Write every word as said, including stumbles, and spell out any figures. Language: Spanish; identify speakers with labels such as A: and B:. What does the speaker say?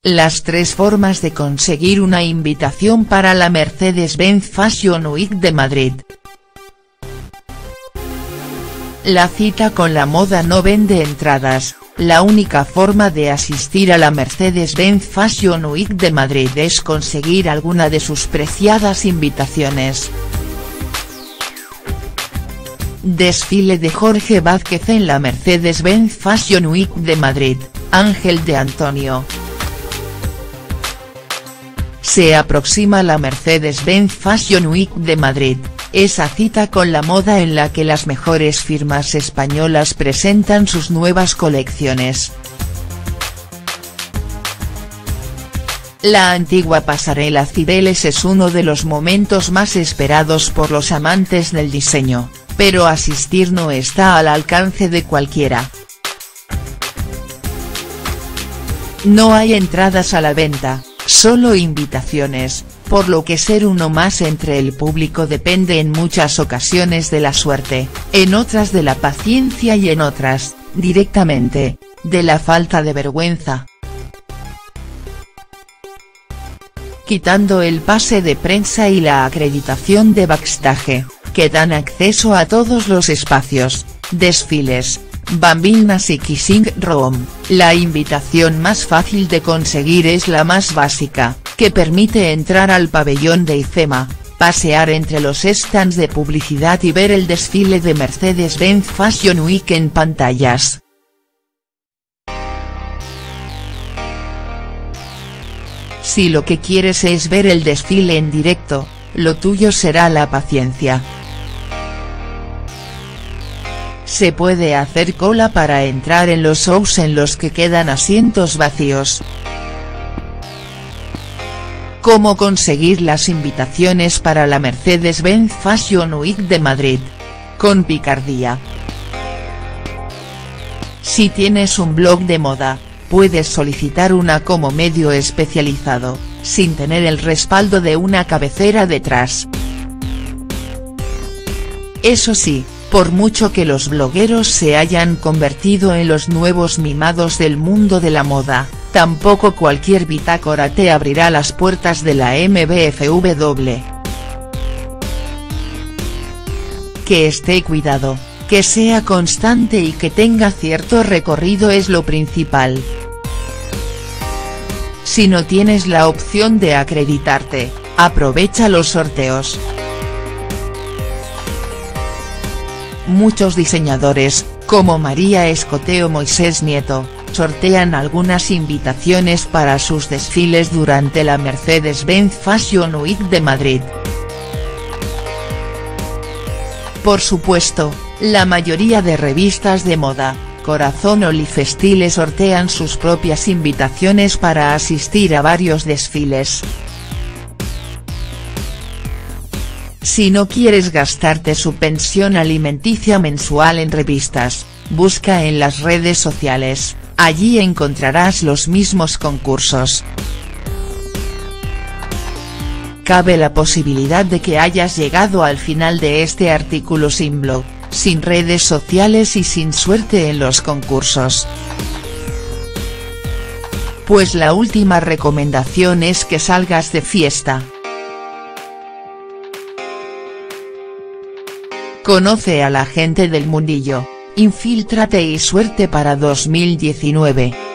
A: Las tres formas de conseguir una invitación para la Mercedes-Benz Fashion Week de Madrid. La cita con la moda no vende entradas. La única forma de asistir a la Mercedes-Benz Fashion Week de Madrid es conseguir alguna de sus preciadas invitaciones. Desfile de Jorge Vázquez en la Mercedes-Benz Fashion Week de Madrid, Ángel de Antonio. Se aproxima la Mercedes-Benz Fashion Week de Madrid, esa cita con la moda en la que las mejores firmas españolas presentan sus nuevas colecciones. La antigua pasarela Cibeles es uno de los momentos más esperados por los amantes del diseño, pero asistir no está al alcance de cualquiera. No hay entradas a la venta, solo invitaciones, por lo que ser uno más entre el público depende en muchas ocasiones de la suerte, en otras de la paciencia y en otras, directamente, de la falta de vergüenza. Quitando el pase de prensa y la acreditación de backstage, que dan acceso a todos los espacios, desfiles, bambinas y kissing room, la invitación más fácil de conseguir es la más básica, que permite entrar al pabellón de IFEMA, pasear entre los stands de publicidad y ver el desfile de Mercedes-Benz Fashion Week en pantallas. Si lo que quieres es ver el desfile en directo, lo tuyo será la paciencia. Se puede hacer cola para entrar en los shows en los que quedan asientos vacíos. ¿Cómo conseguir las invitaciones para la Mercedes-Benz Fashion Week de Madrid? Con picardía. Si tienes un blog de moda, puedes solicitar una como medio especializado, sin tener el respaldo de una cabecera detrás. Eso sí, por mucho que los blogueros se hayan convertido en los nuevos mimados del mundo de la moda, tampoco cualquier bitácora te abrirá las puertas de la M B F W. Que esté cuidado, que sea constante y que tenga cierto recorrido es lo principal. Si no tienes la opción de acreditarte, aprovecha los sorteos. Muchos diseñadores, como María Escote o Moisés Nieto, sortean algunas invitaciones para sus desfiles durante la Mercedes-Benz Fashion Week de Madrid. Por supuesto, la mayoría de revistas de moda, Corazón o Lifestyle sortean sus propias invitaciones para asistir a varios desfiles. Si no quieres gastarte su pensión alimenticia mensual en revistas, busca en las redes sociales, allí encontrarás los mismos concursos. Cabe la posibilidad de que hayas llegado al final de este artículo sin blog, sin redes sociales y sin suerte en los concursos. Pues la última recomendación es que salgas de fiesta. Conoce a la gente del mundillo, infíltrate y suerte para dos mil diecinueve.